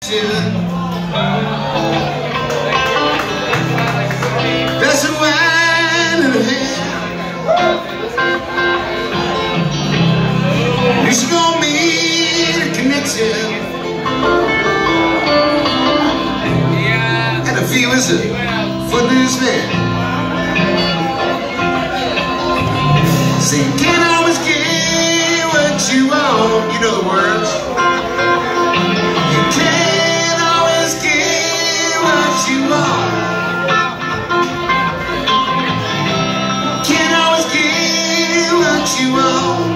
There's a wine in her hand. You should go meet a connection. And if he was a footloose man, say you can't always get what you want. You know the words. You can't always get what you want. Can't always get what you want.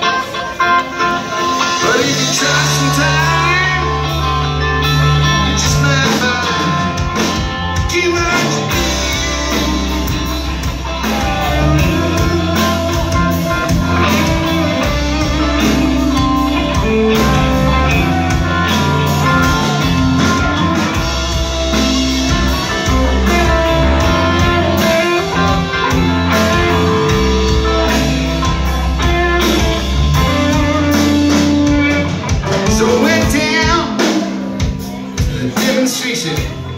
But if you try sometime, you just might find get what you need. So I went down to the demonstration.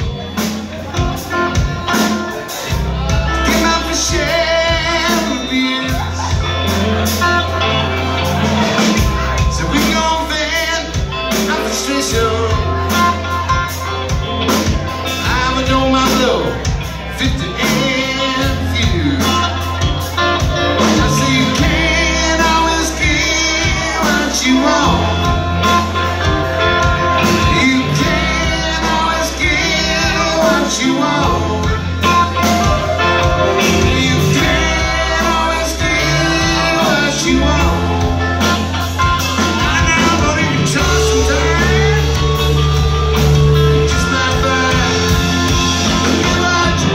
Came out for chandeliers. So we gon' vent our frustration. I'm a know my blow, 50 and few. I say you can't always get what you want. You want. You can't always get what you want. I know, but if you try sometime, you just might find what you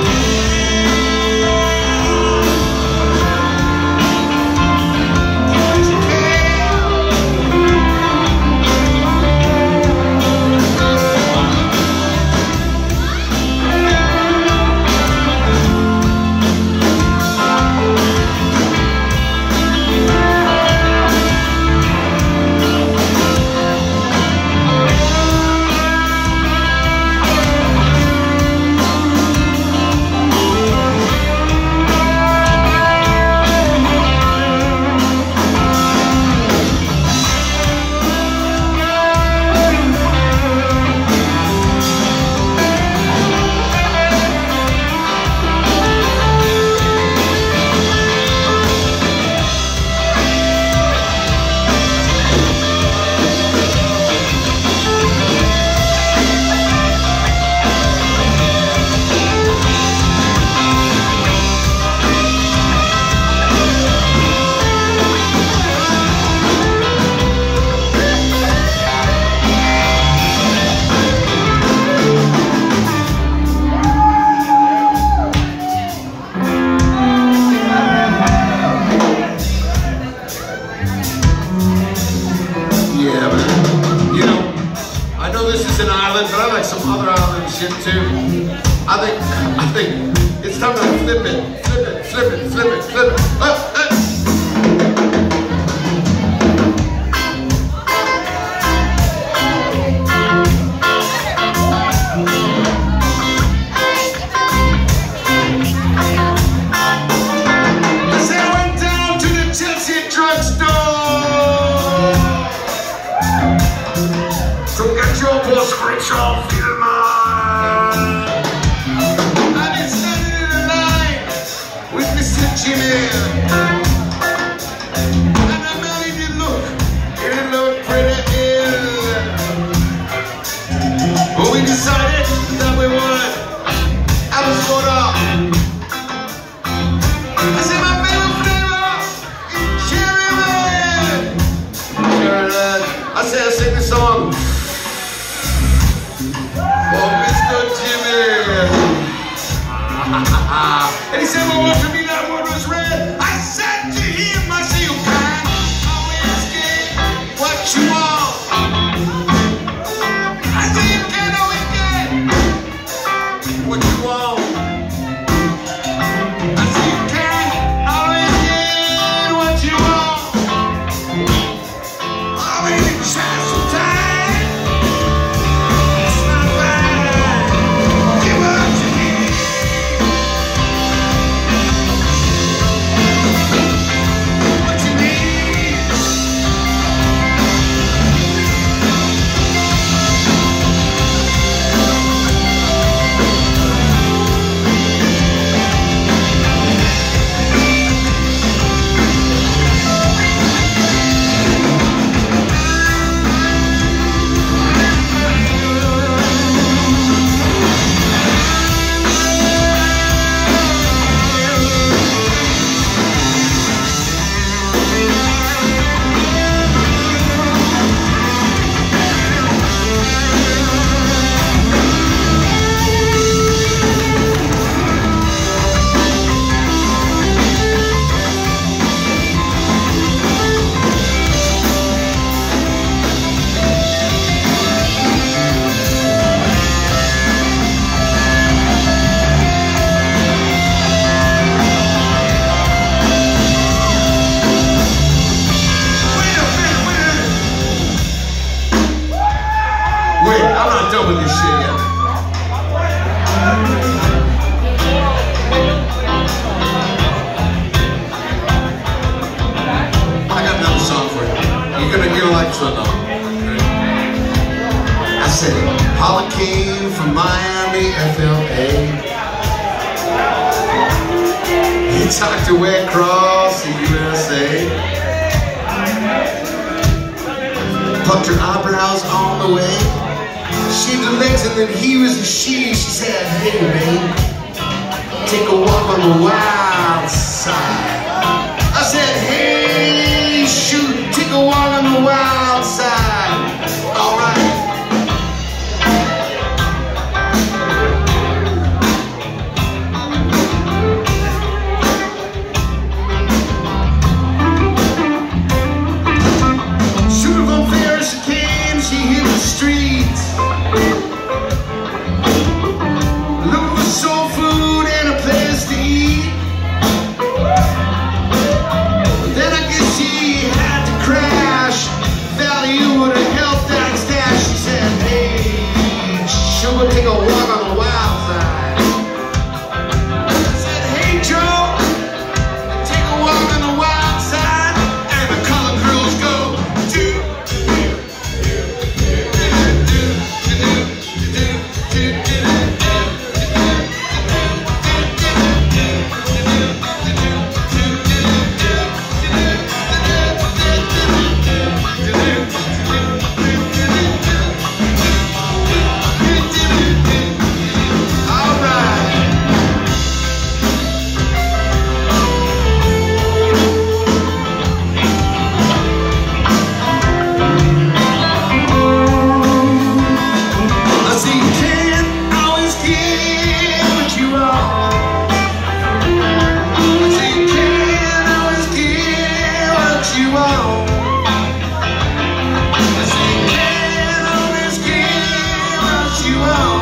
Yeah, but, you know, I know this is an island, but I like some other island shit too. I think it's time to flip it, flip it, flip it, flip it, flip it. Spiritual film. I've been standing in the line with Mr. Jimmy, and the man he didn't look pretty ill. But we decided that we would have a photo. I said my favorite flavor is cherry red. Cherry red. I said I sing the song. Oh, Mr. Jimmy! And he said, well, what to me that word was red? I said to him, I say, you can't always get what you want. I say, you can't always get what you want. I say, you can't always get what you want. Always try sometime. Wait, I'm not done with this shit yet. I got another song for you. You're gonna like this one though. I said, Paula came from Miami, FLA. He talked her way across the USA. Plucked her eyebrows on the way. Shaved her legs and then he was a she. She said, hey babe, take a walk on the wild side. I said, hey shoot, take a walk on the wild side. Alright. You are